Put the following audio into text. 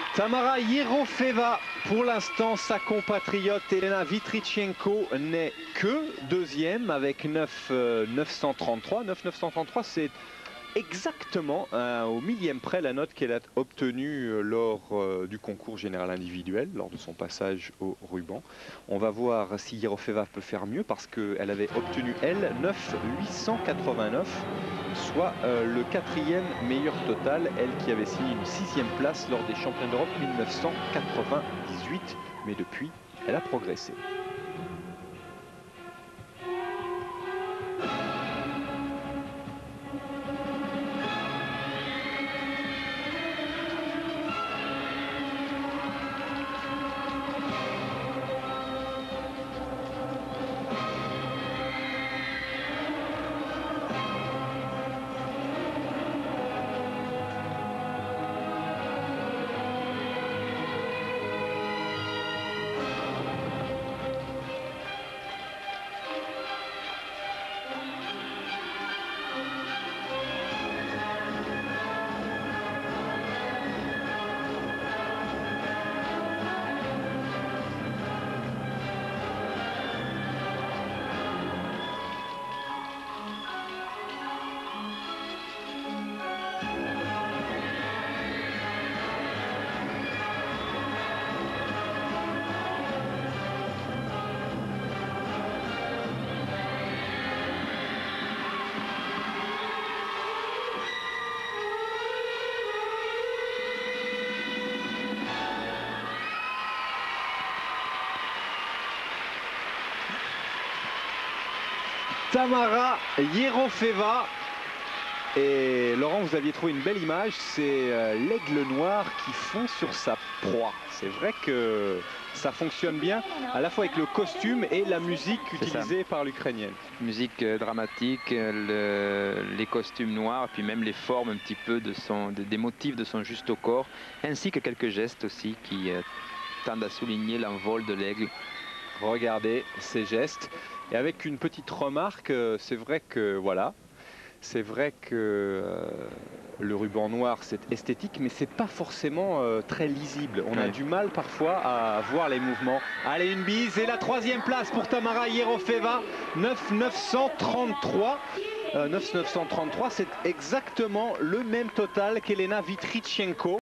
Tamara Yerofeva, pour l'instant, sa compatriote Elena Vitrichenko n'est que deuxième avec 9,933. 9,933, c'est exactement au millième près la note qu'elle a obtenue lors du concours général individuel, lors de son passage au ruban. On va voir si Yerofeva peut faire mieux parce qu'elle avait obtenu, elle, 9,889, soit le quatrième meilleur total, elle qui avait signé une 6e place lors des championnats d'Europe 1998, mais depuis, elle a progressé. Tamara Yerofeva. Et Laurent, vous aviez trouvé une belle image, c'est l'aigle noir qui fond sur sa proie. C'est vrai que ça fonctionne bien, à la fois avec le costume et la musique utilisée par l'Ukrainienne. Musique dramatique, les costumes noirs, puis même les formes un petit peu des motifs de son juste au corps, ainsi que quelques gestes aussi qui tendent à souligner l'envol de l'aigle. Regardez ces gestes. Et avec une petite remarque, c'est vrai que voilà, c'est vrai que le ruban noir c'est esthétique, mais c'est pas forcément très lisible. On a du mal parfois à voir les mouvements. Allez, une bise et la 3e place pour Tamara Yerofeva, 9,933. 9,933, c'est exactement le même total qu'Elena Vitrichenko.